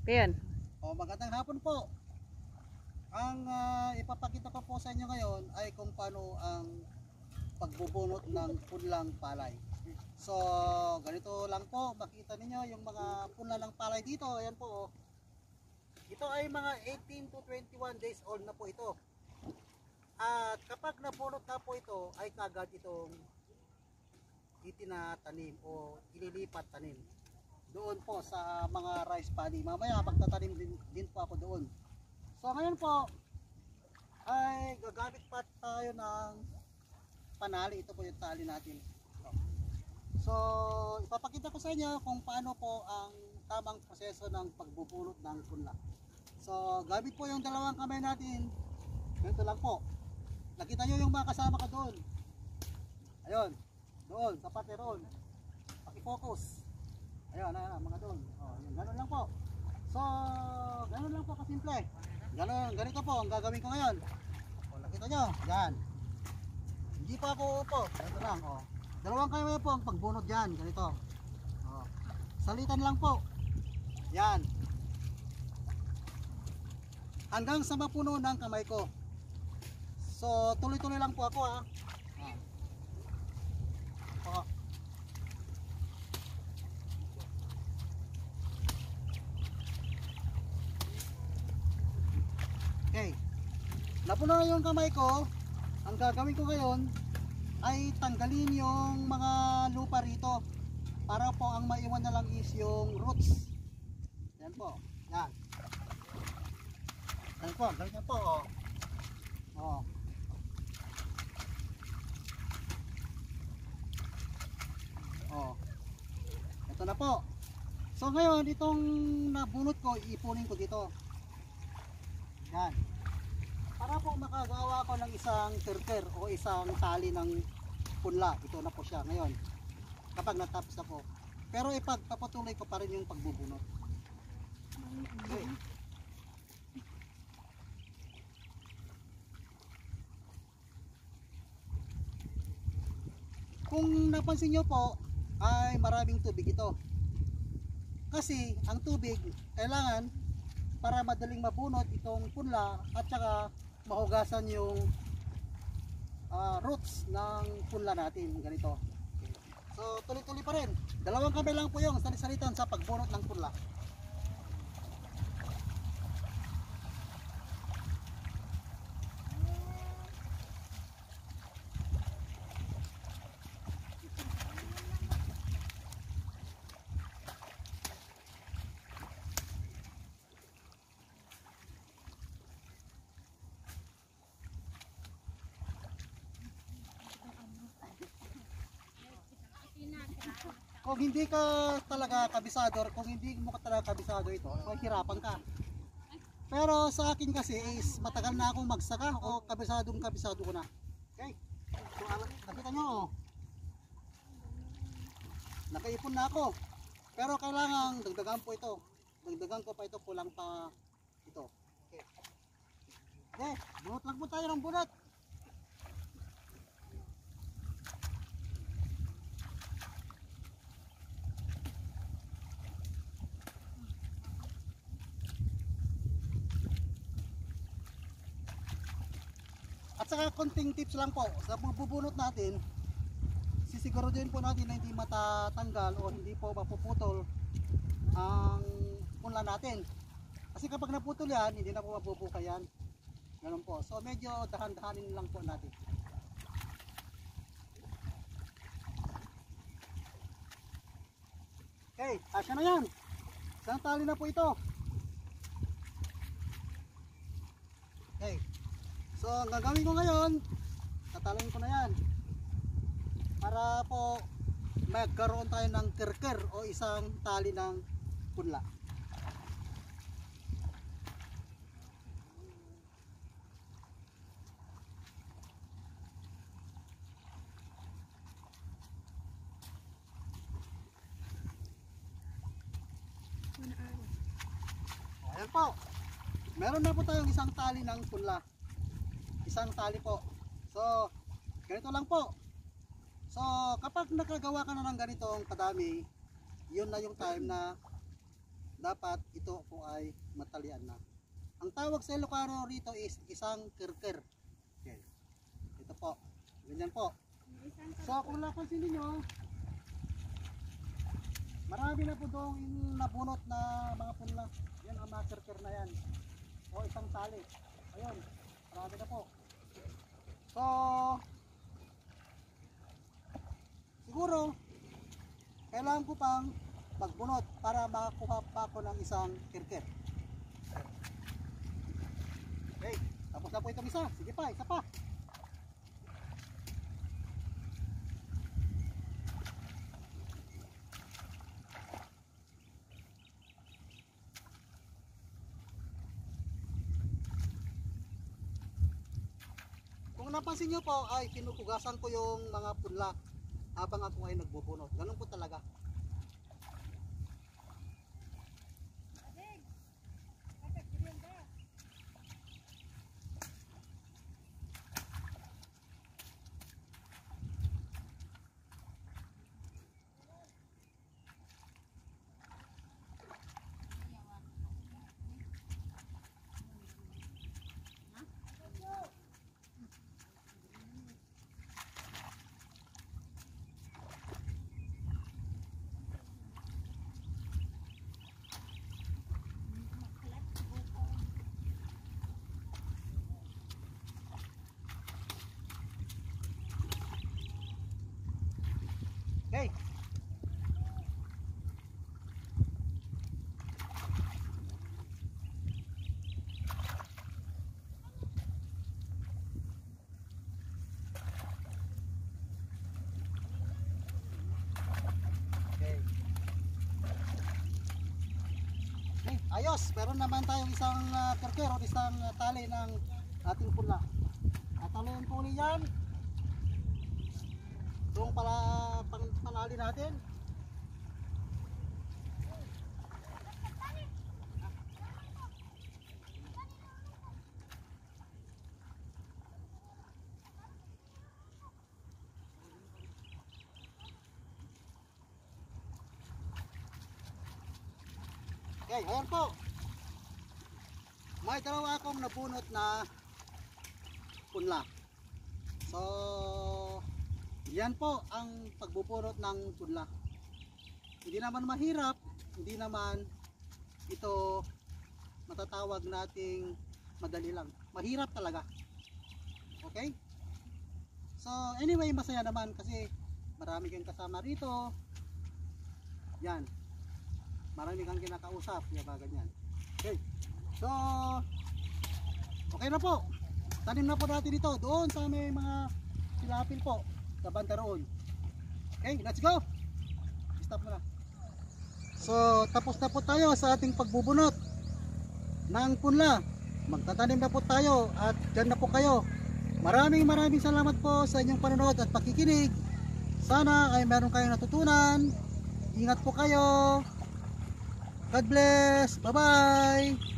Ayan. Magandang hapon po. Ang ipapakita ko po sa inyo ngayon ay kung paano ang pagbubunot ng punlang palay. So, ganito lang po, makita niyo yung mga punla ng palay dito. Ayan po. Ito ay mga 18 to 21 days old na po ito. At kapag nabunot na po ito, ay kagad itong itinatanim o ililipat tanim doon po sa mga rice paddy. Mamaya pagtatanim din po ako doon. So ngayon po ay gagamit pa tayo ng panali. Ito po yung tali natin. So ipapakita ko sa inyo kung paano po ang tamang proseso ng pagbubunot ng punla. So gamit po yung dalawang kamay natin. Ganito lang po. Nakita nyo yung mga kasama ko doon. Ayun. Doon, sa pati roon. Paki-focus. Ayun, mga doon. Yun, ganun lang po. So, ganun lang po kasimple. Ganito po ang gagawin ko ngayon. Nakita nyo, yan. Hindi pa ako upo. Ganito lang, Dalawang kamay po ang pagbunot dyan. Ganito. Salitan lang po. Yan. Hanggang sa mapuno ng kamay ko. So, tuloy-tuloy lang po ako, Okay. Napuno na yung kamay ko. Ang gagawin ko ngayon ay tanggalin yung mga lupa rito para po ang maiwan na lang is yung roots. Yan po. Yan. Yan po. Ganyan po. Ito na po. So ngayon itong nabunot ko, iipunin ko dito. Yan. Para po makagawa ko ng isang terker o isang tali ng punla. Ito na po siya ngayon. Kapag natapos na po. Pero ipagpapatuloy ko pa rin yung pagbubunot. Okay. Kung napansin nyo po, ay maraming tubig ito. Kasi ang tubig kailangan para madaling mabunot itong punla at saka mahugasan yung roots ng punla natin. Ganito. So tuloy-tuloy pa rin. Dalawang kamay lang po yung salitan sa pagbunot ng punla. Kung hindi ka talaga kabisado, kung hindi mo ka talaga kabisado ito, mahihirapan ka. Pero sa akin kasi is matagal na akong magsaka o kabisado ko na. Okay? So, nakita nyo, nakaipon na ako. Pero kailangan dagdagan po ito. Dagdagan ko pa ito, kulang pa ito. Okay. Okay, bunot lang po tayo ng bunot. At saka konting tips lang po sa pagbubunot natin, sisiguraduhin po natin na hindi matatanggal o hindi po mapuputol ang punla natin. Kasi kapag naputol yan, hindi na po mabubuka yan. Ganun po. So medyo dahan-dahanin lang po natin. Okay, asya na yan. Isang tali na po ito. Okay. So, ang gagawin ko ngayon, tatalin ko na yan. Para po magkaroon tayo ng kerker o isang tali ng punla. Ayan po. Meron na po tayong isang tali ng punla. Isang tali po. So, ganito lang po. So, kapag nakagawa ka na ng ganitong kadami, yun na yung time na dapat ito po ay matalian na. Ang tawag sa Ilocano rito is isang kirkir. Okay. Ito po. Ganyan po. So kung napansin niyo, marami na po doon nabunot na mga punla. Yan ang mga kirkir na yan. O isang tali. Ayun. Marami na po. So siguro kailangan ko pang magbunot para makakuha pa ako ng isang kirkir. Okay, tapos na po itong isa. Sige pa, isa pa. Kung napansin nyo po ay pinupugasan ko yung mga punla habang ako ay nagbubunot. Ganun po talaga. Okay. Okay, ayos. Meron naman tayong isang kirkir o isang tali ng ating punla. Tataliin po ulit yan. Doon para panali natin. Okay, ayan po. May dalawa akong nabunot na punla. So yan po ang pagbubunot ng punla. Hindi naman mahirap, hindi naman ito matatawag nating madali lang. Mahirap talaga. Okay? So anyway, masaya naman kasi marami kang kasama rito. Yan. Marami kang kinakausap, yan ba ganyan. Okay. So okay na po. Tanim na po natin dito doon sa may mga silapil po sa banda roon. Okay, let's go. Stop na. So tapos na po tayo sa ating pagbubunot ng punla. Magtatanim na po tayo at dyan na po kayo. Maraming salamat po sa inyong panonood at pakikinig. Sana ay meron kayong natutunan. Ingat po kayo. God bless. Bye bye.